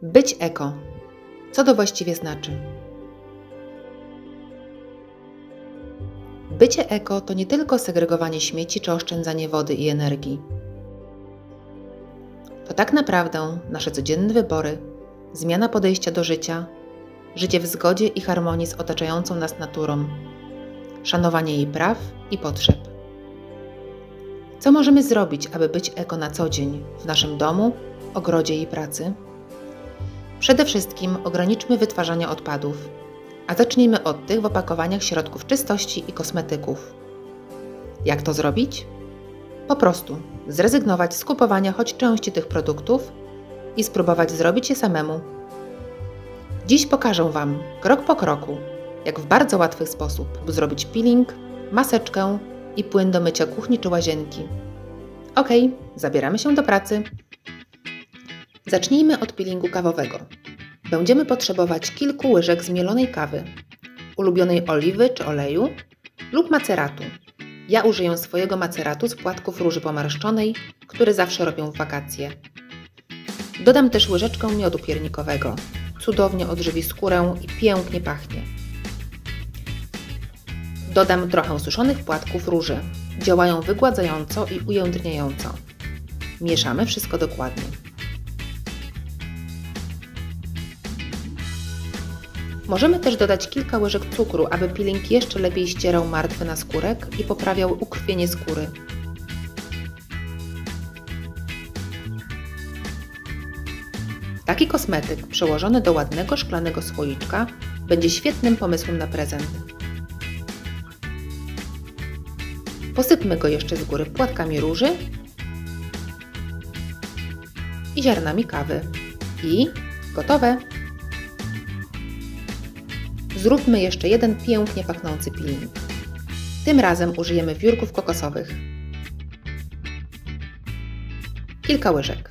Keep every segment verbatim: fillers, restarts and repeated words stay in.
Być eko. Co to właściwie znaczy? Bycie eko to nie tylko segregowanie śmieci czy oszczędzanie wody i energii. To tak naprawdę nasze codzienne wybory, zmiana podejścia do życia, życie w zgodzie i harmonii z otaczającą nas naturą, szanowanie jej praw i potrzeb. Co możemy zrobić, aby być eko na co dzień w naszym domu, ogrodzie i pracy? Przede wszystkim ograniczmy wytwarzanie odpadów, a zacznijmy od tych w opakowaniach środków czystości i kosmetyków. Jak to zrobić? Po prostu zrezygnować z kupowania choć części tych produktów i spróbować zrobić je samemu. Dziś pokażę Wam krok po kroku, jak w bardzo łatwy sposób zrobić peeling, maseczkę i płyn do mycia kuchni czy łazienki. Ok, zabieramy się do pracy. Zacznijmy od peelingu kawowego. Będziemy potrzebować kilku łyżek zmielonej kawy, ulubionej oliwy czy oleju lub maceratu. Ja użyję swojego maceratu z płatków róży pomarszczonej, który zawsze robię w wakacje. Dodam też łyżeczkę miodu piernikowego. Cudownie odżywi skórę i pięknie pachnie. Dodam trochę suszonych płatków róży. Działają wygładzająco i ujędrniająco. Mieszamy wszystko dokładnie. Możemy też dodać kilka łyżek cukru, aby peeling jeszcze lepiej ścierał martwy naskórek i poprawiał ukrwienie skóry. Taki kosmetyk przełożony do ładnego szklanego słoiczka będzie świetnym pomysłem na prezent. Posypmy go jeszcze z góry płatkami róży i ziarnami kawy. I gotowe! Zróbmy jeszcze jeden pięknie pachnący peeling. Tym razem użyjemy wiórków kokosowych. Kilka łyżek.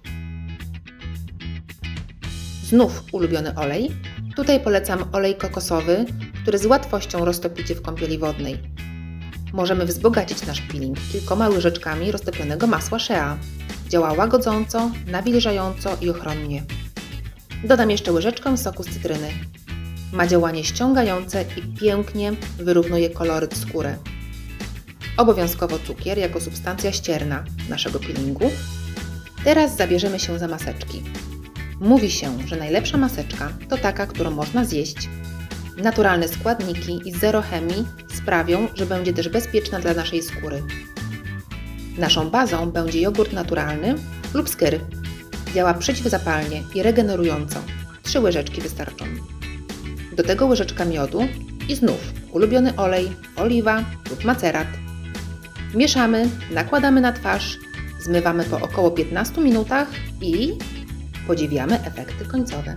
Znów ulubiony olej. Tutaj polecam olej kokosowy, który z łatwością roztopicie w kąpieli wodnej. Możemy wzbogacić nasz peeling kilkoma łyżeczkami roztopionego masła shea. Działa łagodząco, nawilżająco i ochronnie. Dodam jeszcze łyżeczkę soku z cytryny. Ma działanie ściągające i pięknie wyrównuje koloryt skóry. Obowiązkowo cukier jako substancja ścierna naszego peelingu. Teraz zabierzemy się za maseczki. Mówi się, że najlepsza maseczka to taka, którą można zjeść. Naturalne składniki i zero chemii sprawią, że będzie też bezpieczna dla naszej skóry. Naszą bazą będzie jogurt naturalny lub skyr. Działa przeciwzapalnie i regenerująco. Trzy łyżeczki wystarczą. Do tego łyżeczka miodu i znów ulubiony olej, oliwa lub macerat. Mieszamy, nakładamy na twarz, zmywamy po około piętnastu minutach i podziwiamy efekty końcowe.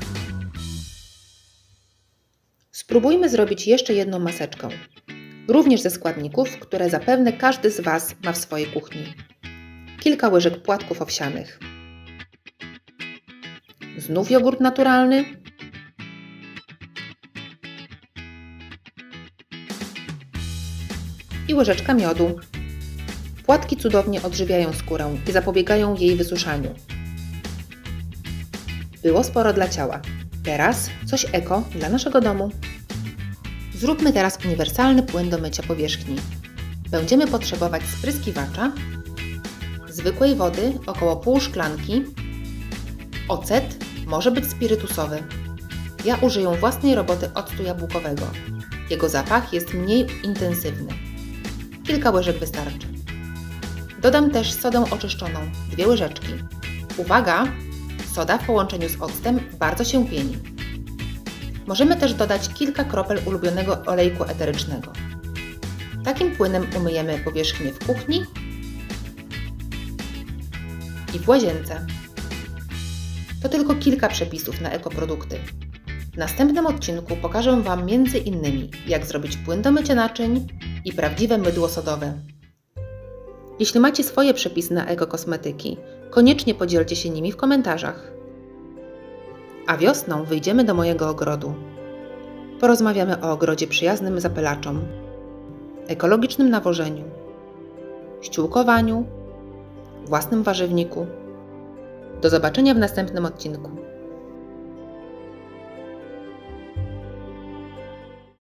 Spróbujmy zrobić jeszcze jedną maseczkę, również ze składników, które zapewne każdy z Was ma w swojej kuchni. Kilka łyżek płatków owsianych, znów jogurt naturalny, i łyżeczka miodu. Płatki cudownie odżywiają skórę i zapobiegają jej wysuszaniu. Było sporo dla ciała. Teraz coś eko dla naszego domu. Zróbmy teraz uniwersalny płyn do mycia powierzchni. Będziemy potrzebować spryskiwacza, zwykłej wody około pół szklanki, ocet może być spirytusowy. Ja użyję własnej roboty octu jabłkowego. Jego zapach jest mniej intensywny. Kilka łyżek wystarczy. Dodam też sodę oczyszczoną, dwie łyżeczki. Uwaga! Soda w połączeniu z octem bardzo się pieni. Możemy też dodać kilka kropel ulubionego olejku eterycznego. Takim płynem umyjemy powierzchnię w kuchni i w łazience. To tylko kilka przepisów na ekoprodukty. W następnym odcinku pokażę Wam między innymi, jak zrobić płyn do mycia naczyń i prawdziwe mydło sodowe. Jeśli macie swoje przepisy na ekokosmetyki, koniecznie podzielcie się nimi w komentarzach. A wiosną wyjdziemy do mojego ogrodu. Porozmawiamy o ogrodzie przyjaznym zapylaczom, ekologicznym nawożeniu, ściółkowaniu, własnym warzywniku. Do zobaczenia w następnym odcinku.